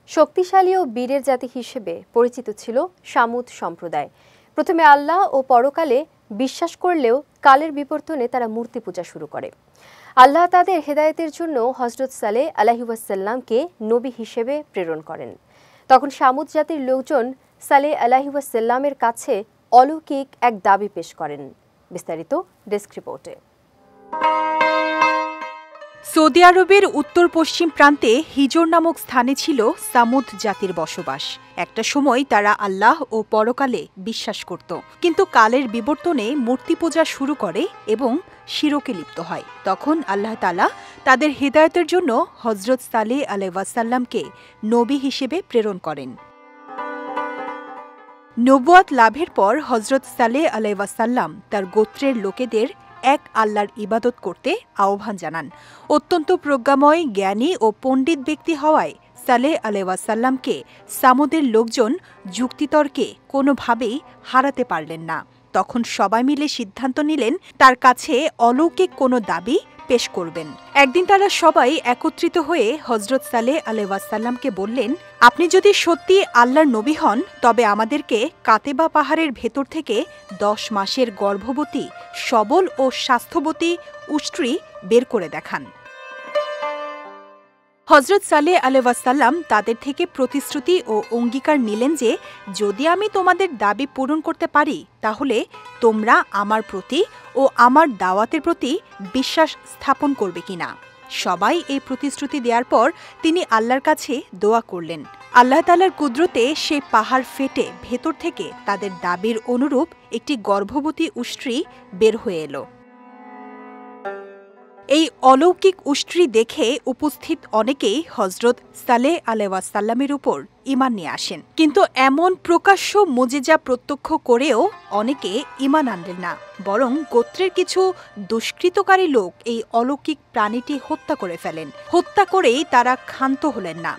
শক্তিশালী ও বীরের জাতি হিসেবে পরিচিত ছিল সামুদ সম্প্রদায়। প্রথমে আল্লাহ ও পরকালে বিশ্বাস করলেও কালের বিবর্তনে তারা মূর্তি পূজা শুরু করে। আল্লাহ তাদের হেদায়েতের জন্য হযরত সালেহ আলাইহিস সালামকে নবী হিসেবে প্রেরণ করেন। তখন সামুদ জাতির লোকজন সালেহ আলাইহিস সালামের কাছে অলৌকিক এক দাবি পেশ করেন। বিস্তারিত ডেস্ক রিপোর্টে। সৌদি আরবের উত্তর পশ্চিম প্রান্তে হিজর নামক স্থানে ছিল সামুদ জাতির বসবাস। একটা সময় তারা আল্লাহ ও পরকালে বিশ্বাস করত, কিন্তু কালের বিবর্তনে মূর্তি পূজা শুরু করে এবং শিরকে লিপ্ত হয়। তখন আল্লাহ তাআলা তাদের হেদায়েতের জন্য হযরত সালেহ আলাইহিস সালামকে নবী হিসেবে প্রেরণ করেন। নবুয়াত লাভের পর হযরত সালেহ আলাইহিস সালাম তার গোত্রের লোকেদের এক আল্লাহর ইবাদত করতে আহ্বান জানান। অত্যন্ত প্রজ্ঞাময়, জ্ঞানী ও পণ্ডিত ব্যক্তি হওয়ায় সালেহ আলাইহিস সালামকে সামুদের লোকজন যুক্তিতর্কে কোনোভাবেই হারাতে পারলেন না। তখন সবাই মিলে সিদ্ধান্ত নিলেন তার কাছে অলৌকিক কোনো দাবি পেশ করবেন। একদিন তারা সবাই একত্রিত হয়ে হযরত সালেহ আলাইহিস সালামকে বললেন, আপনি যদি সত্যি আল্লাহর নবী হন তবে আমাদেরকে কাতেবা পাহাড়ের ভেতর থেকে 10 মাসের গর্ভবতী, সবল ও স্বাস্থ্যবতী উষ্ট্রী বের করে দেখান। হযরত সালেহ আলাইহিস সালাম তাদের থেকে প্রতিশ্রুতি ও অঙ্গীকার নিলেন যে যদি আমি তোমাদের দাবি পূরণ করতে পারি তাহলে তোমরা আমার প্রতি ও আমার দাওয়াতের প্রতি বিশ্বাস স্থাপন করবে কিনা। সবাই এই প্রতিশ্রুতি দেওয়ার পর তিনি আল্লাহর কাছে দোয়া করলেন। আল্লাহ তাআলার কুদরতে সেই পাহাড় ফেটে ভেতর থেকে তাদের দাবির অনুরূপ একটি গর্ভবতী উষ্ট্রী বের হয়ে এলো। এই অলৌকিক উষ্ট্রী দেখে উপস্থিত অনেকেই হযরত সালেহ আলাইহিস সালামের উপর ঈমান নিয়ে আসেন, কিন্তু এমন প্রকাশ্য মুজিজা প্রত্যক্ষ করেও অনেকে ঈমান আনলেন না, বরং গোত্রের কিছু দুষ্কৃতকারী লোক এই অলৌকিক প্রাণীটি হত্যা করে ফেলেন। হত্যা করেই তারা ক্ষান্ত হলেন না।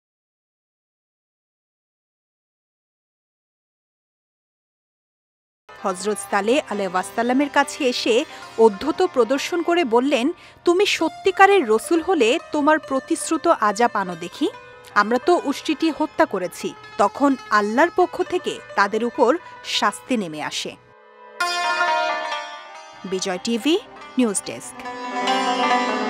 হযরত সালেহ আলাইহিস সালামের কাছে এসে অধ্যত প্রদর্শন করে বললেন, তুমি সত্যিকারের রসুল হলে তোমার প্রতিশ্রুত আযাব আনো দেখি। আমরা তো উষ্ট্রীটি হত্যা করেছি। তখন আল্লাহর পক্ষ থেকে তাদের উপর শাস্তি নেমে আসে। Vijay TV news desk.